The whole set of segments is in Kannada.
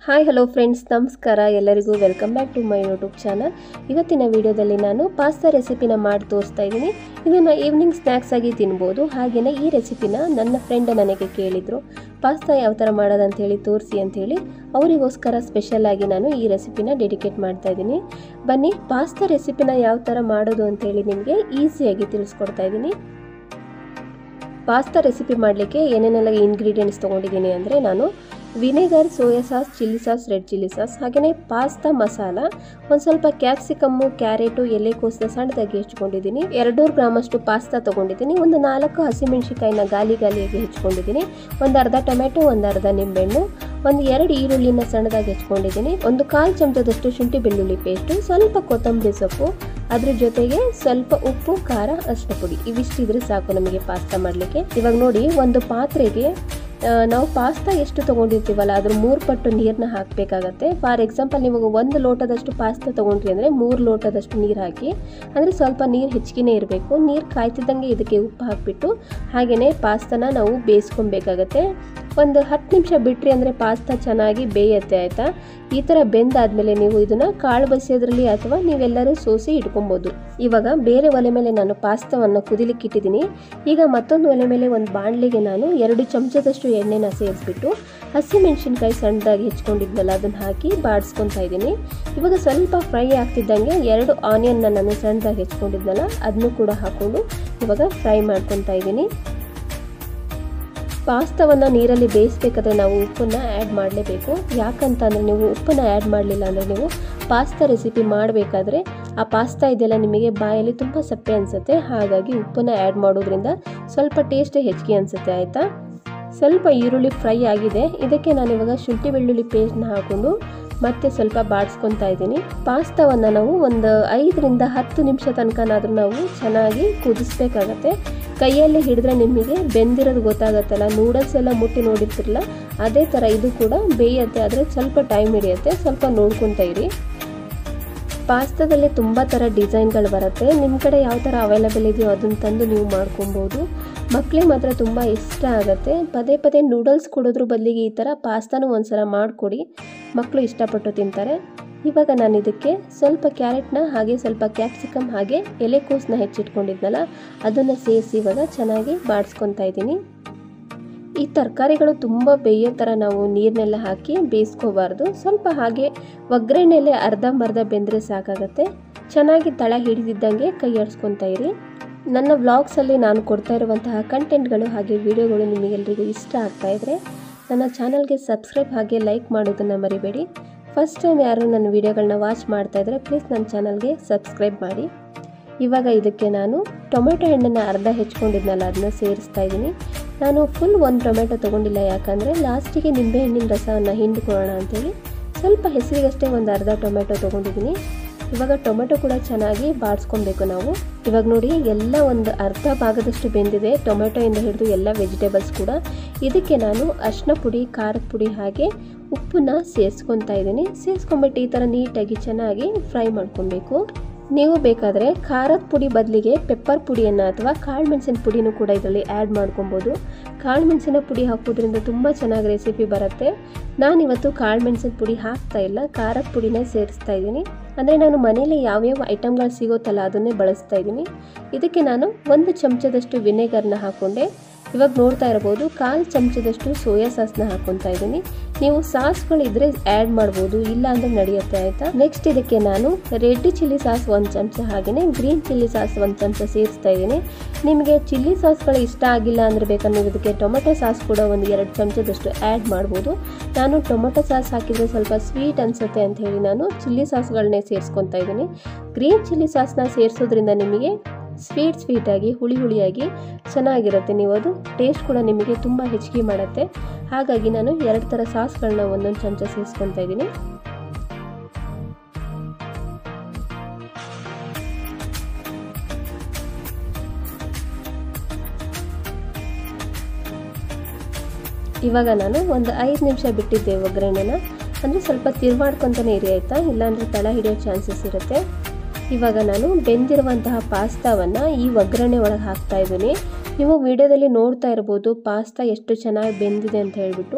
ಹಾಯ್ ಹಲೋ ಫ್ರೆಂಡ್ಸ್, ನಮಸ್ಕಾರ ಎಲ್ಲರಿಗೂ. Welcome back to my YouTube channel. ಇವತ್ತಿನ ವಿಡಿಯೋದಲ್ಲಿ ನಾನು ಪಾಸ್ತಾ ರೆಸಿಪಿನ ಮಾಡಿ ತೋರಿಸ್ತಾ ಇದ್ದೀನಿ. ಇದನ್ನು ಈವ್ನಿಂಗ್ ಸ್ನ್ಯಾಕ್ಸ್ ಆಗಿ ತಿನ್ಬೋದು. ಹಾಗೆಯೇ ಈ ರೆಸಿಪಿನ ನನ್ನ ಫ್ರೆಂಡ್ ನನಗೆ ಕೇಳಿದರು, ಪಾಸ್ತಾ ಯಾವ ಥರ ಮಾಡೋದಂತ ಹೇಳಿ ತೋರಿಸಿ ಅಂಥೇಳಿ. ಅವರಿಗೋಸ್ಕರ ಸ್ಪೆಷಲ್ ಆಗಿ ನಾನು ಈ ರೆಸಿಪಿನ ಡೆಡಿಕೇಟ್ ಮಾಡ್ತಾ ಇದ್ದೀನಿ. ಬನ್ನಿ ಪಾಸ್ತಾ ರೆಸಿಪಿನ ಯಾವ ಥರ ಮಾಡೋದು ಅಂಥೇಳಿ ನಿಮಗೆ ಈಸಿಯಾಗಿ ತಿಳಿಸ್ಕೊಡ್ತಾ ಇದ್ದೀನಿ. ಪಾಸ್ತಾ ರೆಸಿಪಿ ಮಾಡಲಿಕ್ಕೆ ಏನೇನೆಲ್ಲ ಇಂಗ್ರೀಡಿಯೆಂಟ್ಸ್ ತೊಗೊಂಡಿದ್ದೀನಿ ಅಂದರೆ, ನಾನು vinegar, soy sauce, chilli sauce, red chilli sauce, ಹಾಗೆಯೇ ಪಾಸ್ತಾ ಮಸಾಲ, ಒಂದು ಸ್ವಲ್ಪ ಕ್ಯಾಪ್ಸಿಕಮ್ಮು, ಕ್ಯಾರೆಟು, ಎಲೆಕೋಸನ್ನ ಸಣ್ಣದಾಗಿ ಹೆಚ್ಕೊಂಡಿದ್ದೀನಿ. 200 ಗ್ರಾಮಷ್ಟು ಪಾಸ್ತಾ ತೊಗೊಂಡಿದ್ದೀನಿ. ಒಂದು 4 ಹಸಿಮೆಣಸಿಕಾಯಿನ ಗಾಲಿಯಾಗಿ ಹೆಚ್ಕೊಂಡಿದ್ದೀನಿ. ಒಂದು ಅರ್ಧ ಟೊಮೆಟೊ, ಒಂದು ಅರ್ಧ ನಿಂಬೆಹಣ್ಣು, ಒಂದು 2 ಈರುಳ್ಳಿನ ಸಣ್ಣದಾಗಿ ಹೆಚ್ಕೊಂಡಿದ್ದೀನಿ. ಒಂದು 1/4 ಚಮಚದಷ್ಟು ಶುಂಠಿ ಬೆಳ್ಳುಳ್ಳಿ ಪೇಸ್ಟು, ಸ್ವಲ್ಪ ಕೊತ್ತಂಬರಿ ಸೊಪ್ಪು, ಅದ್ರ ಜೊತೆಗೆ ಸ್ವಲ್ಪ ಉಪ್ಪು, ಖಾರ, ಅರಿಶಿನ ಪುಡಿ. ಇವಿಷ್ಟಿದ್ರೆ ಸಾಕು ನಮಗೆ ಪಾಸ್ತಾ ಮಾಡಲಿಕ್ಕೆ. ಇವಾಗ ನೋಡಿ, ಒಂದು ಪಾತ್ರೆಗೆ ನಾವು ಪಾಸ್ತಾ ಎಷ್ಟು ತೊಗೊಂಡಿರ್ತೀವಲ್ಲ ಅದ್ರ 3 ಪಟ್ಟು ನೀರನ್ನ ಹಾಕಬೇಕಾಗತ್ತೆ. ಫಾರ್ ಎಕ್ಸಾಂಪಲ್, ನೀವು 1 ಲೋಟದಷ್ಟು ಪಾಸ್ತಾ ತೊಗೊಂಡ್ರಿ ಅಂದರೆ 3 ಲೋಟದಷ್ಟು ನೀರು ಹಾಕಿ. ಅಂದರೆ ಸ್ವಲ್ಪ ನೀರು ಹೆಚ್ಚಿಗೆ ಇರಬೇಕು. ನೀರು ಕಾಯ್ತಿದ್ದಂಗೆ ಇದಕ್ಕೆ ಉಪ್ಪು ಹಾಕಿಬಿಟ್ಟು ಹಾಗೆಯೇ ಪಾಸ್ತಾನ ನಾವು ಬೇಯಿಸ್ಕೊಬೇಕಾಗತ್ತೆ. ಒಂದು 10 ನಿಮಿಷ ಬಿಟ್ರಿ ಅಂದರೆ ಪಾಸ್ತಾ ಚೆನ್ನಾಗಿ ಬೇಯುತ್ತೆ, ಆಯಿತಾ. ಈ ಥರ ಬೆಂದಾದಮೇಲೆ ನೀವು ಇದನ್ನು ಕಾಳು ಬಸಿಯೋದ್ರಲ್ಲಿ ಅಥವಾ ನೀವೆಲ್ಲರೂ ಸೋಸಿ ಇಟ್ಕೊಬೋದು. ಇವಾಗ ಬೇರೆ ಒಲೆ ಮೇಲೆ ನಾನು ಪಾಸ್ತಾವನ್ನು ಕುದಿಲಿಕ್ಕೆ ಇಟ್ಟಿದ್ದೀನಿ. ಈಗ ಮತ್ತೊಂದು ಒಲೆ ಮೇಲೆ ಒಂದು ಬಾಣಲೆಗೆ ನಾನು 2 ಚಮಚದಷ್ಟು ಎಣ್ಣೆನ ಸೇರಿಸ್ಬಿಟ್ಟು ಹಸಿಮೆಣಸಿನ್ಕಾಯಿ ಸಣ್ಣದಾಗಿ ಹೆಚ್ಕೊಂಡಿದ್ನಲ್ಲ ಅದನ್ನು ಹಾಕಿ ಬಾಡಿಸ್ಕೊತಾ ಇದ್ದೀನಿ. ಇವಾಗ ಸ್ವಲ್ಪ ಫ್ರೈ ಆಗ್ತಿದ್ದಂಗೆ 2 ಆನಿಯನ್ನ ನಾನು ಸಣ್ಣದಾಗಿ ಹೆಚ್ಕೊಂಡಿದ್ನಲ್ಲ ಅದನ್ನು ಕೂಡ ಹಾಕ್ಕೊಂಡು ಇವಾಗ ಫ್ರೈ ಮಾಡ್ಕೊತಾ ಇದ್ದೀನಿ. ಪಾಸ್ತಾವನ್ನು ನೀರಲ್ಲಿ ಬೇಯಿಸ್ಬೇಕಾದ್ರೆ ನಾವು ಉಪ್ಪನ್ನು ಆ್ಯಡ್ ಮಾಡಲೇಬೇಕು. ಯಾಕಂತಂದರೆ ನೀವು ಉಪ್ಪನ್ನು ಆ್ಯಡ್ ಮಾಡಲಿಲ್ಲ ಅಂದರೆ ನೀವು ಪಾಸ್ತಾ ರೆಸಿಪಿ ಮಾಡಬೇಕಾದ್ರೆ ಆ ಪಾಸ್ತಾ ಇದೆಲ್ಲ ನಿಮಗೆ ಬಾಯಲ್ಲಿ ತುಂಬ ಸಪ್ಪೆ ಅನಿಸುತ್ತೆ. ಹಾಗಾಗಿ ಉಪ್ಪನ್ನು ಆ್ಯಡ್ ಮಾಡೋದ್ರಿಂದ ಸ್ವಲ್ಪ ಟೇಸ್ಟ್ ಹೆಚ್ಚಿಗೆ ಅನಿಸುತ್ತೆ, ಆಯಿತಾ. ಸ್ವಲ್ಪ ಈರುಳ್ಳಿ ಫ್ರೈ ಆಗಿದೆ. ಇದಕ್ಕೆ ನಾನು ಇವಾಗ ಶುಂಠಿ ಬೆಳ್ಳುಳ್ಳಿ ಪೇಸ್ಟ್ನ ಹಾಕ್ಕೊಂಡು ಮತ್ತೆ ಸ್ವಲ್ಪ ಬಾಡಿಸ್ಕೊತಾ ಇದ್ದೀನಿ. ಪಾಸ್ತಾವನ್ನು ನಾವು ಒಂದು 5 ರಿಂದ 10 ನಿಮಿಷ ತನಕನಾದರೂ ನಾವು ಚೆನ್ನಾಗಿ ಕುದಿಸ್ಬೇಕಾಗತ್ತೆ. ಕೈಯಲ್ಲಿ ಹಿಡಿದ್ರೆ ನಿಮಗೆ ಬೆಂದಿರೋದು ಗೊತ್ತಾಗತ್ತಲ್ಲ. ನೂಡಲ್ಸ್ ಎಲ್ಲ ಮುಟ್ಟಿ ನೋಡಿರ್ತಿರಲ್ಲ, ಅದೇ ಥರ ಇದು ಕೂಡ ಬೇಯುತ್ತೆ, ಆದರೆ ಸ್ವಲ್ಪ ಟೈಮ್ ಹಿಡಿಯುತ್ತೆ. ಸ್ವಲ್ಪ ನೋಡ್ಕೊತಾ ಇರಿ. ಪಾಸ್ತಾದಲ್ಲಿ ತುಂಬ ಥರ ಡಿಸೈನ್ಗಳು ಬರುತ್ತೆ. ನಿಮ್ಮ ಕಡೆ ಯಾವ ಥರ ಅವೈಲೇಬಲ್ ಇದೆಯೋ ಅದನ್ನು ತಂದು ನೀವು ಮಾಡ್ಕೊಬೋದು. ಮಕ್ಕಳಿಗೆ ಮಾತ್ರ ತುಂಬ ಇಷ್ಟ ಆಗುತ್ತೆ. ಪದೇ ಪದೇ ನೂಡಲ್ಸ್ ಕೊಡೋದ್ರ ಬದಲಿಗೆ ಈ ಥರ ಪಾಸ್ತಾನೂ ಒಂದ್ಸಲ ಮಾಡಿಕೊಡಿ, ಮಕ್ಕಳು ಇಷ್ಟಪಟ್ಟು ತಿಂತಾರೆ. ಇವಾಗ ನಾನು ಇದಕ್ಕೆ ಸ್ವಲ್ಪ ಕ್ಯಾರೆಟ್ನ ಹಾಗೆ ಸ್ವಲ್ಪ ಕ್ಯಾಪ್ಸಿಕಮ್ ಹಾಗೆ ಎಲೆಕೋಸನ್ನ ಹೆಚ್ಚಿಟ್ಕೊಂಡಿದ್ನಲ್ಲ ಅದನ್ನು ಸೇರಿಸಿ ಇವಾಗ ಚೆನ್ನಾಗಿ ಬಾಡಿಸ್ಕೊತಾ ಇದ್ದೀನಿ. ಈ ತರಕಾರಿಗಳು ತುಂಬ ಬೇಯೋ ಥರ ನಾವು ನೀರನ್ನೆಲ್ಲ ಹಾಕಿ ಬೇಯಿಸ್ಕೋಬಾರ್ದು. ಸ್ವಲ್ಪ ಹಾಗೆ ಒಗ್ಗರಣೆಯಲ್ಲೇ ಅರ್ಧಂಬರ್ಧ ಬೆಂದರೆ ಸಾಕಾಗತ್ತೆ. ಚೆನ್ನಾಗಿ ತಳ ಹಿಡಿದಿದ್ದಂಗೆ ಕೈ ಆಡಿಸ್ಕೊತಾ ಇರಿ. ನನ್ನ ವ್ಲಾಗ್ಸಲ್ಲಿ ನಾನು ಕೊಡ್ತಾ ಇರುವಂತಹ ಕಂಟೆಂಟ್ಗಳು ಹಾಗೆ ವಿಡಿಯೋಗಳು ನಿಮಗೆಲ್ಲರಿಗೂ ಇಷ್ಟ ಆಗ್ತಾ ಇದ್ದರೆ ನನ್ನ ಚಾನಲ್ಗೆ ಸಬ್ಸ್ಕ್ರೈಬ್ ಹಾಗೆ ಲೈಕ್ ಮಾಡೋದನ್ನು ಮರಿಬೇಡಿ. ಫಸ್ಟ್ ಟೈಮ್ ಯಾರು ನನ್ನ ವಿಡಿಯೋಗಳನ್ನ ವಾಚ್ ಮಾಡ್ತಾ ಇದ್ದರೆ ಪ್ಲೀಸ್ ನನ್ನ ಚಾನಲ್ಗೆ ಸಬ್ಸ್ಕ್ರೈಬ್ ಮಾಡಿ. ಇವಾಗ ಇದಕ್ಕೆ ನಾನು ಟೊಮೆಟೊ ಹಣ್ಣನ್ನು ಅರ್ಧ ಹೆಚ್ಕೊಂಡಿದ್ನಲ್ಲ ಅದನ್ನ ಸೇರಿಸ್ತಾ ಇದ್ದೀನಿ. ನಾನು ಫುಲ್ 1 ಟೊಮೆಟೊ ತೊಗೊಂಡಿಲ್ಲ, ಯಾಕಂದರೆ ಲಾಸ್ಟಿಗೆ ನಿಂಬೆಹಣ್ಣಿನ ರಸವನ್ನು ಹಿಂಡ್ಕೊಳ್ಳೋಣ ಅಂಥೇಳಿ ಸ್ವಲ್ಪ ಹೆಸರಿಗಷ್ಟೇ ಒಂದು ಅರ್ಧ ಟೊಮೆಟೊ ತೊಗೊಂಡಿದ್ದೀನಿ. ಇವಾಗ ಟೊಮೆಟೊ ಕೂಡ ಚೆನ್ನಾಗಿ ಬಾಡಿಸ್ಕೊಬೇಕು ನಾವು. ಇವಾಗ ನೋಡಿ, ಎಲ್ಲ ಒಂದು ಅರ್ಧ ಭಾಗದಷ್ಟು ಬೆಂದಿದೆ, ಟೊಮೆಟೊಯಿಂದ ಹಿಡಿದು ಎಲ್ಲ ವೆಜಿಟೇಬಲ್ಸ್ ಕೂಡ. ಇದಕ್ಕೆ ನಾನು ಅರಿಶಿನ ಪುಡಿ, ಖಾರದ ಪುಡಿ ಹಾಗೆ ಉಪ್ಪನ್ನ ಸೇರಿಸ್ಕೊತಾ ಇದ್ದೀನಿ. ಸೇರಿಸ್ಕೊಂಬಿಟ್ಟು ಈ ಥರ ನೀಟಾಗಿ ಚೆನ್ನಾಗಿ ಫ್ರೈ ಮಾಡ್ಕೊಬೇಕು. ನೀವು ಬೇಕಾದರೆ ಖಾರದ ಪುಡಿ ಬದಲಿಗೆ ಪೆಪ್ಪರ್ ಪುಡಿಯನ್ನು ಅಥವಾ ಕಾಳು ಮೆಣಸಿನ ಪುಡಿನೂ ಕೂಡ ಇದರಲ್ಲಿ ಆ್ಯಡ್ ಮಾಡ್ಕೊಬೋದು. ಕಾಳು ಮೆಣಸಿನ ಪುಡಿ ಹಾಕೋದ್ರಿಂದ ತುಂಬ ಚೆನ್ನಾಗಿ ರೆಸಿಪಿ ಬರುತ್ತೆ. ನಾನಿವತ್ತು ಕಾಳು ಮೆಣಸಿನ ಪುಡಿ ಹಾಕ್ತಾ ಇಲ್ಲ, ಖಾರದ ಪುಡಿನೇ ಸೇರಿಸ್ತಾ ಇದ್ದೀನಿ. ಅಂದರೆ ನಾನು ಮನೇಲಿ ಯಾವ್ಯಾವ ಐಟಮ್ಗಳು ಸಿಗೋತ್ತಲ್ಲ ಅದನ್ನೇ ಬಳಸ್ತಾ ಇದ್ದೀನಿ. ಇದಕ್ಕೆ ನಾನು 1 ಚಮಚದಷ್ಟು ವಿನೆಗರ್ನ ಹಾಕ್ಕೊಂಡೆ. ಇವಾಗ ನೋಡ್ತಾ ಇರ್ಬೋದು 1/4 ಚಮಚದಷ್ಟು ಸೋಯಾ ಸಾಸ್ನ ಹಾಕ್ಕೊತಾ ಇದ್ದೀನಿ. ನೀವು ಸಾಸ್ಗಳಿದ್ರೆ ಆ್ಯಡ್ ಮಾಡ್ಬೋದು, ಇಲ್ಲ ಅಂದರೆ ನಡೆಯುತ್ತೆ, ಆಯಿತಾ. ನೆಕ್ಸ್ಟ್ ಇದಕ್ಕೆ ನಾನು ರೆಡ್ ಚಿಲ್ಲಿ ಸಾಸ್ 1 ಚಮಚ ಹಾಗೆಯೇ ಗ್ರೀನ್ ಚಿಲ್ಲಿ ಸಾಸ್ 1 ಚಮಚ ಸೇರಿಸ್ತಾ ಇದ್ದೀನಿ. ನಿಮಗೆ ಚಿಲ್ಲಿ ಸಾಸ್ಗಳು ಇಷ್ಟ ಆಗಿಲ್ಲ ಅಂದರೆ ಬೇಕಾದ್ರೆ ನೀವು ಇದಕ್ಕೆ ಟೊಮೆಟೊ ಸಾಸ್ ಕೂಡ ಒಂದು 2 ಚಮಚದಷ್ಟು ಆ್ಯಡ್ ಮಾಡ್ಬೋದು. ನಾನು ಟೊಮೆಟೊ ಸಾಸ್ ಹಾಕಿದರೆ ಸ್ವಲ್ಪ ಸ್ವೀಟ್ ಅನಿಸುತ್ತೆ ಅಂತ ಹೇಳಿ ನಾನು ಚಿಲ್ಲಿ ಸಾಸ್ಗಳನ್ನೇ ಸೇರಿಸ್ಕೊತಾ ಇದ್ದೀನಿ. ಗ್ರೀನ್ ಚಿಲ್ಲಿ ಸಾಸ್ನ ಸೇರಿಸೋದ್ರಿಂದ ನಿಮಗೆ ಸ್ವೀಟಾಗಿ ಹುಳಿಯಾಗಿ ಚೆನ್ನಾಗಿರುತ್ತೆ. ನೀವು ಅದು ಟೇಸ್ಟ್ ಕೂಡ ನಿಮಗೆ ತುಂಬ ಹೆಚ್ಚಿಗೆ ಮಾಡುತ್ತೆ. ಹಾಗಾಗಿ ನಾನು 2 ಥರ ಸಾಸ್ಗಳನ್ನ 1 ಚಮಚ ಸೇರಿಸ್ಕೊತಾ ಇದ್ದೀನಿ. ಇವಾಗ ನಾನು ಒಂದು 5 ನಿಮಿಷ ಬಿಟ್ಟಿದ್ದೆ ಒಗ್ಗರಣೆನ. ಅಂದರೆ ಸ್ವಲ್ಪ ತಿರುವಾಡ್ಕೊತಾನೆ ಇರಿ, ಆಯಿತಾ, ಇಲ್ಲಾಂದರೆ ತಳ ಹಿಡಿಯೋ ಚಾನ್ಸಸ್ ಇರುತ್ತೆ. ಇವಾಗ ನಾನು ಬೆಂದಿರುವಂತಹ ಪಾಸ್ತಾವನ್ನು ಈ ಒಗ್ಗರಣೆ ಒಳಗೆ ಹಾಕ್ತಾ ಇದ್ದೀನಿ. ನೀವು ವಿಡಿಯೋದಲ್ಲಿ ನೋಡ್ತಾ ಇರ್ಬೋದು ಪಾಸ್ತಾ ಎಷ್ಟು ಚೆನ್ನಾಗಿ ಬೆಂದಿದೆ ಅಂತ ಹೇಳ್ಬಿಟ್ಟು.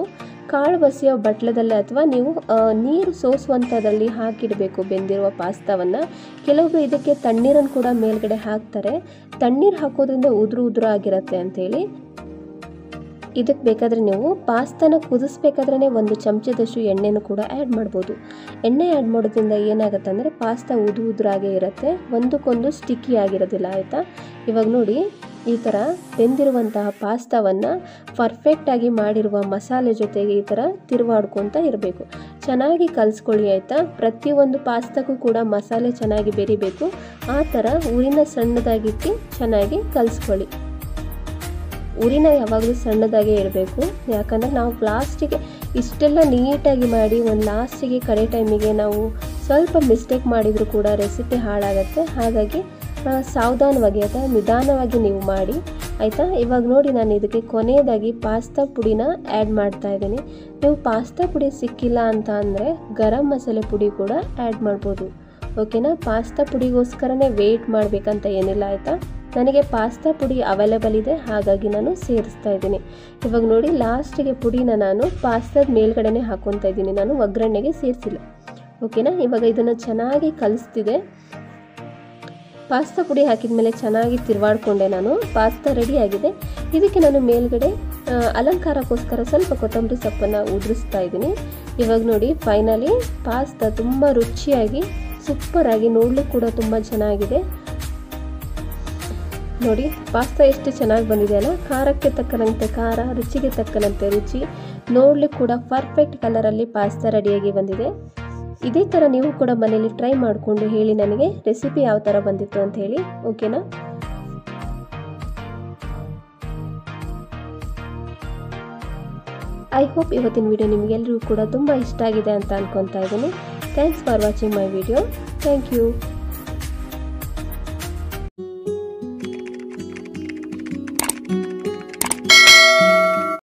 ಕಾಳು ಬಸಿಯೋ ಬಟ್ಲದಲ್ಲಿ ಅಥವಾ ನೀವು ನೀರು ಸೋಸುವಂಥದ್ರಲ್ಲಿ ಹಾಕಿಡಬೇಕು ಬೆಂದಿರುವ ಪಾಸ್ತಾವನ್ನು. ಕೆಲವೊಬ್ಬರು ಇದಕ್ಕೆ ತಣ್ಣೀರನ್ನು ಕೂಡ ಮೇಲ್ಗಡೆ ಹಾಕ್ತಾರೆ. ತಣ್ಣೀರು ಹಾಕೋದ್ರಿಂದ ಉದುರು ಆಗಿರುತ್ತೆ ಅಂಥೇಳಿ. ಇದಕ್ಕೆ ಬೇಕಾದರೆ ನೀವು ಪಾಸ್ತಾನ ಕುದಿಸ್ಬೇಕಾದ್ರೆ 1 ಚಮಚದಷ್ಟು ಎಣ್ಣೆನೂ ಕೂಡ ಆ್ಯಡ್ ಮಾಡ್ಬೋದು. ಎಣ್ಣೆ ಆ್ಯಡ್ ಮಾಡೋದ್ರಿಂದ ಏನಾಗುತ್ತೆ ಅಂದರೆ ಪಾಸ್ತಾ ಉದುರಾಗೇ ಇರುತ್ತೆ, ಒಂದಕ್ಕೊಂದು ಸ್ಟಿಕ್ಕಿ ಆಗಿರೋದಿಲ್ಲ ಆಯಿತಾ. ಇವಾಗ ನೋಡಿ ಈ ಥರ ಬೆಂದಿರುವಂತಹ ಪಾಸ್ತಾವನ್ನು ಪರ್ಫೆಕ್ಟಾಗಿ ಮಾಡಿರುವ ಮಸಾಲೆ ಜೊತೆಗೆ ಈ ಥರ ತಿರುವಾಡ್ಕೊತ ಇರಬೇಕು. ಚೆನ್ನಾಗಿ ಕಲಿಸ್ಕೊಳ್ಳಿ ಆಯಿತಾ. ಪ್ರತಿಯೊಂದು ಪಾಸ್ತಾಕ್ಕೂ ಕೂಡ ಮಸಾಲೆ ಚೆನ್ನಾಗಿ ಬೆರಿಬೇಕು. ಆ ಥರ ಉರಿನ ಸಣ್ಣದಾಗಿಟ್ಟು ಚೆನ್ನಾಗಿ ಕಲಿಸ್ಕೊಳ್ಳಿ. ಉರಿನ ಯಾವಾಗಲೂ ಸಣ್ಣದಾಗೇ ಇರಬೇಕು, ಯಾಕಂದರೆ ನಾವು ಲಾಸ್ಟಿಗೆ ಇಷ್ಟೆಲ್ಲ ನೀಟಾಗಿ ಮಾಡಿ ಒಂದು ಲಾಸ್ಟಿಗೆ ಕಡೆ ಟೈಮಿಗೆ ನಾವು ಸ್ವಲ್ಪ ಮಿಸ್ಟೇಕ್ ಮಾಡಿದರೂ ಕೂಡ ರೆಸಿಪಿ ಹಾಳಾಗುತ್ತೆ. ಹಾಗಾಗಿ ಸಾವಧಾನವಾಗಿ ಅಥವಾ ನಿಧಾನವಾಗಿ ನೀವು ಮಾಡಿ ಆಯಿತಾ. ಇವಾಗ ನೋಡಿ ನಾನು ಇದಕ್ಕೆ ಕೊನೆಯದಾಗಿ ಪಾಸ್ತಾ ಪುಡಿನ ಆ್ಯಡ್ ಮಾಡ್ತಾ ಇದ್ದೀನಿ. ನೀವು ಪಾಸ್ತಾ ಪುಡಿ ಸಿಕ್ಕಿಲ್ಲ ಅಂತ ಅಂದರೆ ಗರಂ ಮಸಾಲೆ ಪುಡಿ ಕೂಡ ಆ್ಯಡ್ ಮಾಡ್ಬೋದು, ಓಕೆನಾ. ಪಾಸ್ತಾ ಪುಡಿಗೋಸ್ಕರನೇ ವೆಯ್ಟ್ ಮಾಡಬೇಕಂತ ಏನಿಲ್ಲ ಆಯಿತಾ. ನನಗೆ ಪಾಸ್ತಾ ಪುಡಿ ಅವೈಲೇಬಲ್ ಇದೆ, ಹಾಗಾಗಿ ನಾನು ಸೇರಿಸ್ತಾ ಇದ್ದೀನಿ. ಇವಾಗ ನೋಡಿ ಲಾಸ್ಟಿಗೆ ಪುಡಿನ ನಾನು ಪಾಸ್ತಾದ ಮೇಲ್ಗಡೆನೇ ಹಾಕ್ಕೊತಾ ಇದ್ದೀನಿ, ನಾನು ಒಗ್ಗರಣೆಗೆ ಸೇರಿಸಿಲ್ಲ, ಓಕೆನಾ. ಇವಾಗ ಇದನ್ನು ಚೆನ್ನಾಗಿ ಕಲಿಸ್ತಿದೆ. ಪಾಸ್ತಾ ಪುಡಿ ಹಾಕಿದ ಮೇಲೆ ಚೆನ್ನಾಗಿ ತಿರುವಾಡ್ಕೊಂಡೆ ನಾನು. ಪಾಸ್ತಾ ರೆಡಿಯಾಗಿದೆ. ಇದಕ್ಕೆ ನಾನು ಮೇಲ್ಗಡೆ ಅಲಂಕಾರಕ್ಕೋಸ್ಕರ ಸ್ವಲ್ಪ ಕೊತ್ತಂಬರಿ ಸೊಪ್ಪನ್ನು ಉದುರಿಸ್ತಾ ಇದ್ದೀನಿ. ಇವಾಗ ನೋಡಿ ಫೈನಲಿ ಪಾಸ್ತಾ ತುಂಬ ರುಚಿಯಾಗಿ ಸೂಪರಾಗಿ ನೋಡ್ಲಿಕ್ಕೆ ಕೂಡ ತುಂಬ ಚೆನ್ನಾಗಿದೆ. ನೋಡಿ ಪಾಸ್ತಾ ಎಷ್ಟು ಚೆನ್ನಾಗಿ ಬಂದಿದೆ ಅಲ್ಲ. ಖಾರಕ್ಕೆ ತಕ್ಕನಂತೆ ಖಾರ, ರುಚಿಗೆ ತಕ್ಕನಂತೆ ರುಚಿ, ನೋಡ್ಲಿಕ್ಕೆ ಕೂಡ ಪರ್ಫೆಕ್ಟ್ ಕಲರಲ್ಲಿ ಪಾಸ್ತಾ ರೆಡಿಯಾಗಿ ಬಂದಿದೆ. ಇದೇ ಥರ ನೀವು ಕೂಡ ಮನೇಲಿ ಟ್ರೈ ಮಾಡಿಕೊಂಡು ಹೇಳಿ ನನಗೆ ರೆಸಿಪಿ ಯಾವ ಥರ ಬಂದಿತ್ತು ಅಂತ ಹೇಳಿ, ಓಕೆನಾ. ಐ ಹೋಪ್ ಇವತ್ತಿನ ವಿಡಿಯೋ ನಿಮಗೆಲ್ಲರಿಗೂ ಕೂಡ ತುಂಬ ಇಷ್ಟ ಆಗಿದೆ ಅಂತ ಅನ್ಕೊತಾ ಇದ್ದೀನಿ. Thanks for watching my video. Thank you.